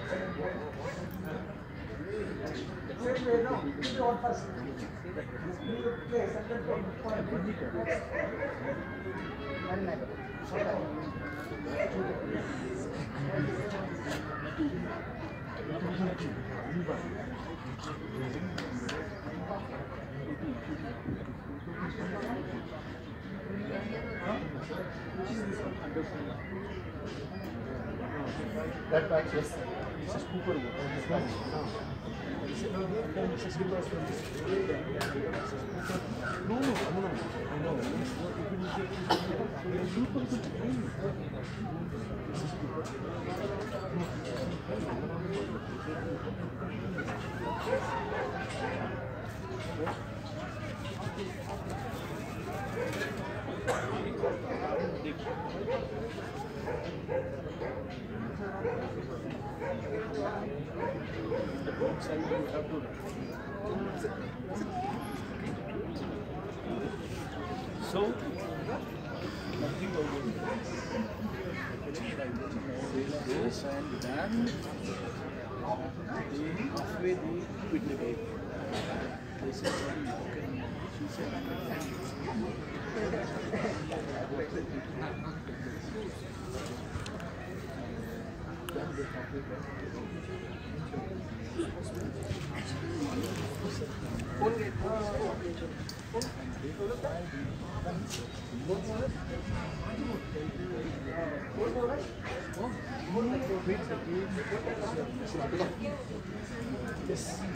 Same way, no, you want first. You place and then point. That patch, yes. This is Cooper wood. This patch. No. I know. So, nothing over this and then halfway they quit the game. They said, okay, she said, yes.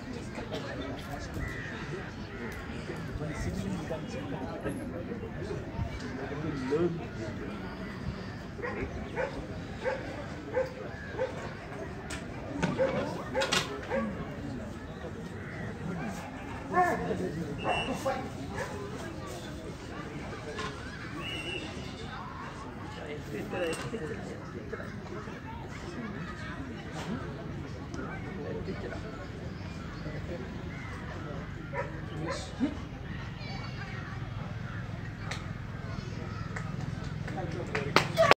When singing becomes learn.